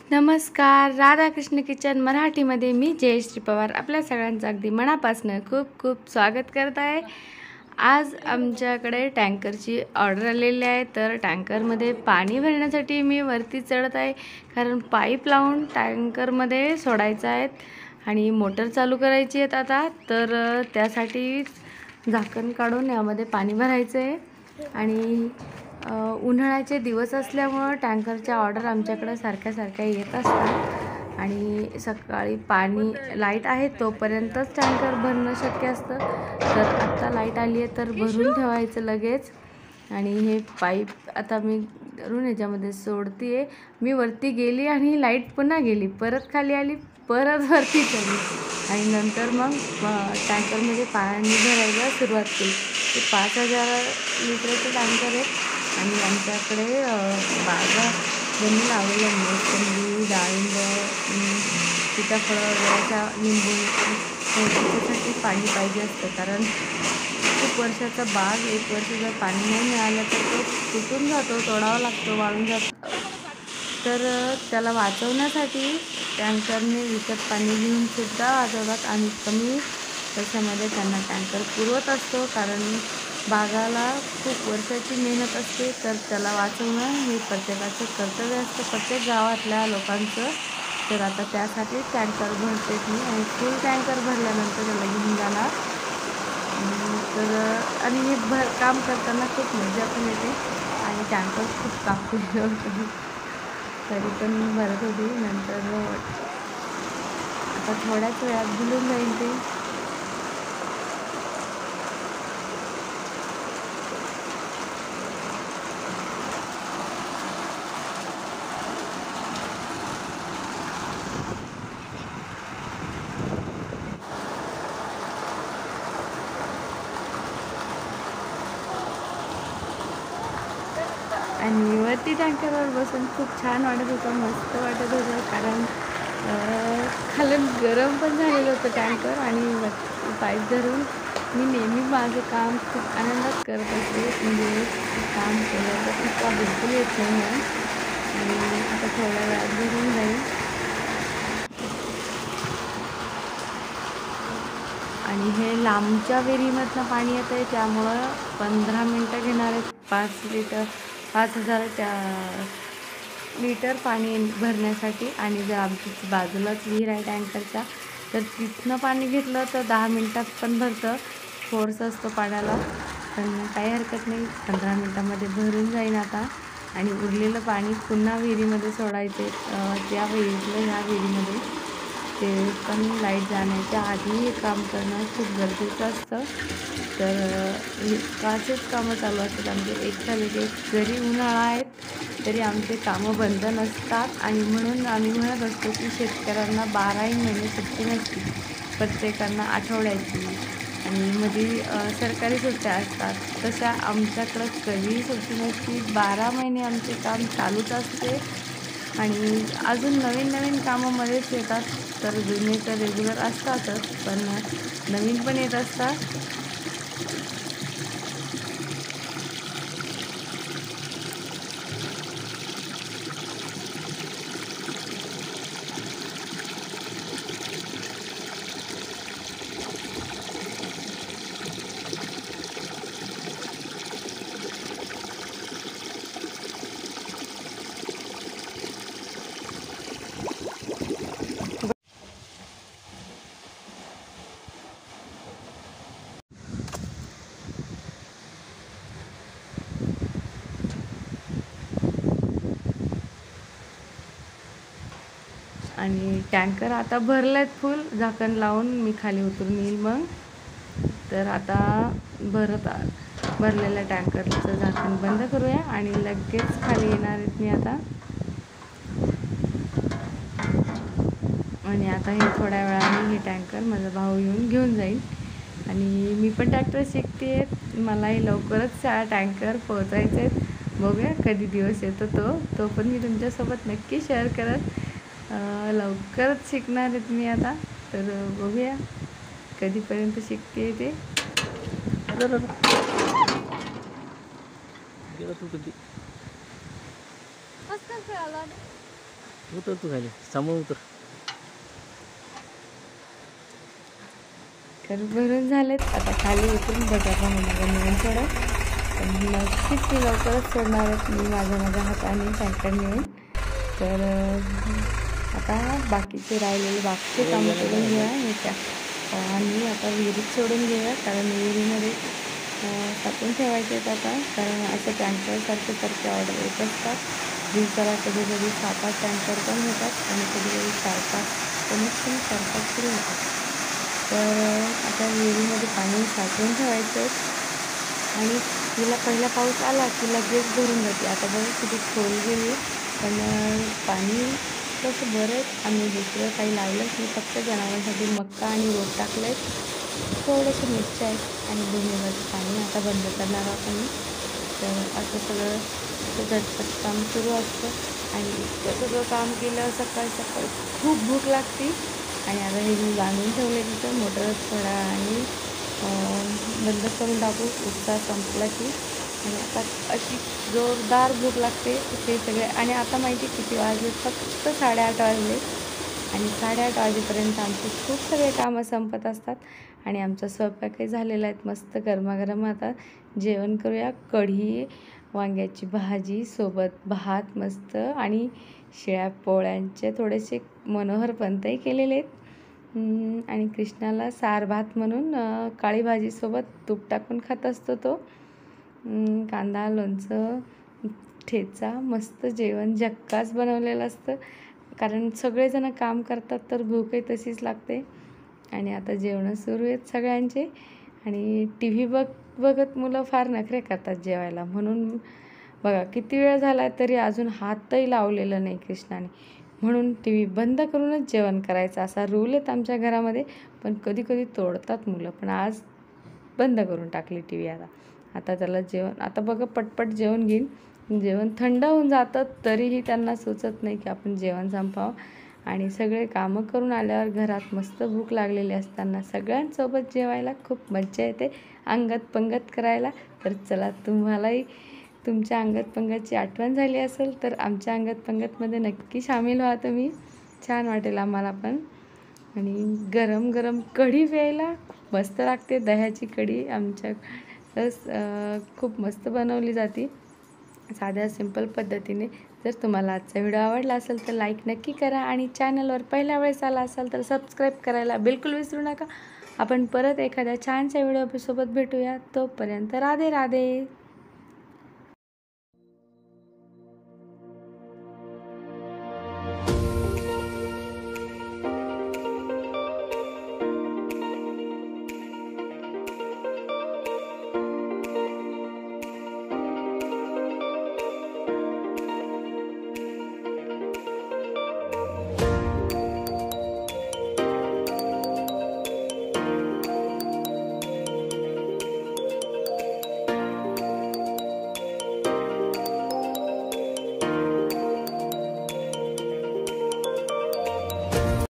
नमस्कार. राधाकृष्ण किचन मराठीमध्ये मी जयश्री पवार आपल्या सगळ्यांचं अगदी मनापासून खूप खूप स्वागत करत आहे. आज आमच्याकडे टँकरची ऑर्डर आलेली आहे, तर टँकरमध्ये पाणी भरण्यासाठी मी वरती चढत आहे, कारण पाईप लावून टँकरमध्ये सोडायचं आहे आणि मोटर चालू करायची आहेत आता. तर त्यासाठी झाकण काढून यामध्ये पाणी भरायचं आहे आणि उन्हाळ्याचे दिवस असल्यामुळं टँकरच्या ऑर्डर आमच्याकडं सारख्या येत असतात आणि सकाळी पाणी लाईट आहे तोपर्यंतच टँकर भरणं शक्य असतं. तर आत्ता लाईट आली आहे तर भरून ठेवायचं लगेच. आणि हे पाईप आता मी धरून ह्याच्यामध्ये सोडते आहे. मी वरती गेली आणि लाईट पुन्हा गेली, परत खाली आली, परत वरती चढली आणि नंतर मग टँकरमध्ये पाणी भरायला सुरुवात केली. ते 5000 लिटरचं टँकर आहे आणि आमच्याकडे बागा ज्यांनी लावलेल्या मोसंबी, डाळिंब, सीताफळं वगैरे अशा लिंबू त्याच्यासाठी पाणी पाहिजे असतं, कारण खूप वर्षाचा बाग, एक वर्ष जर पाणी नाही मिळालं तर तो तुटून जातो, तोडावा लागतो, वाळून जातो. तर त्याला वाचवण्यासाठी टँकरने विकत पाणी घेऊन सुद्धा वाचवतात आणि कमी पैशामध्ये त्यांना टँकर पुरवत असतो, कारण बागाला खूप वर्षाची मेहनत असते. तर त्याला वाचवणं हे प्रत्येकाचं कर्तव्य असतं, प्रत्येक गावातल्या लोकांचं. तर आता त्यासाठी टँकर भरते मी आणि फुल टँकर भरल्यानंतर त्याला घेऊन जाणार. तर आणि हे काम करताना खूप मजा पण येते आणि टँकर खूप कापलेलं होतं, तरी पण भरत होती. नंतर आता थोड्याच वेळात भरून जाईल ते. आणि वरती टँकरवर बसून खूप छान वाटत होतं, मस्त वाटत होतं, कारण खालून गरम पण झालेलं होतं टँकर. आणि पाईप धरून मी नेहमी माझं काम खूप आनंदात करत असते, म्हणजे काम केलं तर थकवा बिलकुल येत नाही आहे. आणि आता थोड्या वेळात भरून जाईल. आणि हे लांबच्या विहिरीमधनं पाणी येतं आहे, त्यामुळं 15 मिनटं घेणार आहेत 5000 लिटर पाणी भरण्यासाठी. आणि जर आमची बाजूलाच विहीर आहे टँकरच्या, तर तिथनं पाणी घेतलं तर 10 मिनटात पण भरतं. फोर्स असतो पाण्याला, पण काही हरकत नाही, 15 मिनटामध्ये भरून जाईन आता. आणि उरलेलं पाणी पुन्हा विहिरीमध्ये सोडायचे, त्या विहिरीतलं ह्या विहिरीमध्ये. ते पण लाईट जाण्याच्या आधी हे काम करणं खूप गरजेचं असतं. तर काचेच कामं चालू असतात आमचे, एक झाले की जरी उन्हाळा आहेत तरी आमचे कामं बंद नसतात. आणि म्हणून आम्ही म्हणत असतो की शेतकऱ्यांना 12ही महिने सुट्टी नसते, प्रत्येकांना आठवड्याची आणि मध्ये सरकारी सुट्ट्या असतात. तशा आमच्याकडं कधीही सुट्टी नसती, 12 महिने आमचे काम चालूच असते. आणि अजून नवीन कामामध्येच येतात, तर जुने तर रेग्युलर असतातच, पण नवीन पण येत असतात. आणि टँकर आता भरलेत फुल, झाकण लावून मी खाली उतरून येईल मग. तर आता भरलेल्या टँकरचं झाकण बंद करूया आणि लगेच खाली येणार आहेत मी आता. आणि आता हे थोड्या वेळाने हे टँकर माझा भाऊ येऊन घेऊन जाईल. आणि मी पण ट्रॅक्टर शिकते, मलाही लवकरच टँकर पोहोचायचे आहेत. बघूया कधी दिवस येतो तो पण मी तुमच्यासोबत नक्की शेअर करत. लवकरच शिकणार आहेत मी आता, तर बघूया कधीपर्यंत शिकते ते. उतर तू खाली, समोर उतर. तर भरून झालेत. आता खाली उतरून बघा पाहुण्याला नेऊन थोडं, पण नक्कीच ती लवकरच सोडणार आहेत मी माझ्या हाताने टँकर नेऊन. तर आता बाकीचे राहिलेले कामं करून घेऊया हे त्या आणि आता विहिरीत सोडून घेऊया, कारण विहिरीमध्ये टाकून ठेवायचे आहेत आता, कारण असं सारखे ऑर्डर येत असतात. दिवसाला कधी 7-8 टँकर पण होतात आणि कधी 4-5, कमीत कमी 4-5 तरी होतात. तर आता विहिरीमध्ये पाणी साठवून ठेवायचं आणि तिला पहिला पाऊस आला की लगेच भरून जाते. आता बघा किती खोल गेली, पण पाणी तसं बरं आम्ही दुसरं काही लावलंच नाही, फक्त जनावरांसाठी मक्का आणि रोप टाकलं आहे, थोडंसं मिरच्या आहेत आणि भुईमुगाचं पाणी आता बंद करणार आहोत आम्ही. तर असं सगळं झटपट काम सुरू असतं आणि इतकं सगळं काम केलं सकाळी खूप भूक लागते. आणि आता हे मी बांधून ठेवले तिथं मोटर थोडा आणि बंद करून टाकू उत्साह संपला की. आणि आता अशी जोरदार भूक लागते ते सगळे. आणि आता माहिती किती वाजले, फक्त 8:30 वाजले आणि 8:30 वाजेपर्यंत आमचे खूप सगळे कामं संपत असतात आणि आमचा स्वयंपाकही झालेला आहे. मस्त गरमागरम आता जेवण करूया. कढी, वांग्याची भाजी सोबत भात मस्त आणि शिळ्या पोळ्यांचे थोडेसे मनोहर पंतही केलेले आहेत. आणि कृष्णाला सार भात म्हणून काळी भाजीसोबत तूप टाकून खात असतो तो. कांदा, लोणचं, ठेचा, मस्त जेवण झक्कास बनवलेलं असतं, कारण सगळेजण काम करतात तर भूकही तशीच लागते. आणि आता जेवणं सुरू आहेत सगळ्यांचे आणि टी व्ही बघत मुलं फार नखरे करतात जेवायला, म्हणून बघा किती वेळ झाला तरी अजून हातही लावलेलं नाही कृष्णाने, म्हणून टी व्ही बंद करूनच जेवण करायचं असा रूल आहेत आमच्या घरामध्ये. पण कधी कधी तोडतात मुलं, पण आज बंद करून टाकली टी व्ही. आता त्याला जेवण, आता बघा पटपट जेवण घेईन, जेवण थंड होऊन जातं तरीही त्यांना सुचत नाही की आपण जेवण संपवावं. आणि सगळे कामं करून आल्यावर घरात मस्त भूक लागलेली असताना सगळ्यांसोबत जेवायला खूप मज्जा येते, अंगत पंगत करायला. तर चला, तुम्हालाही तुमच्या अंगत पंगतची आठवण झाली असेल तर आमच्या अंगत पंगतमध्ये नक्की सामील व्हा तुम्ही, छान वाटेल आम्हाला पण. आणि गरम गरम कढी प्यायला खूप मस्त लागते. दह्याची कढी आमच्या खूप मस्त बनवली जाते साध्या सिंपल पद्धतीने. जर तुम्हाला आजचा व्हिडिओ आवडला असेल तर लाईक नक्की करा आणि चॅनलवर पहिल्या वेळेस आला असाल तर सबस्क्राईब करायला बिलकुल विसरू नका. आपण परत एखाद्या छानशा व्हिडिओसोबत भेटूया. तोपर्यंत राधे राधे.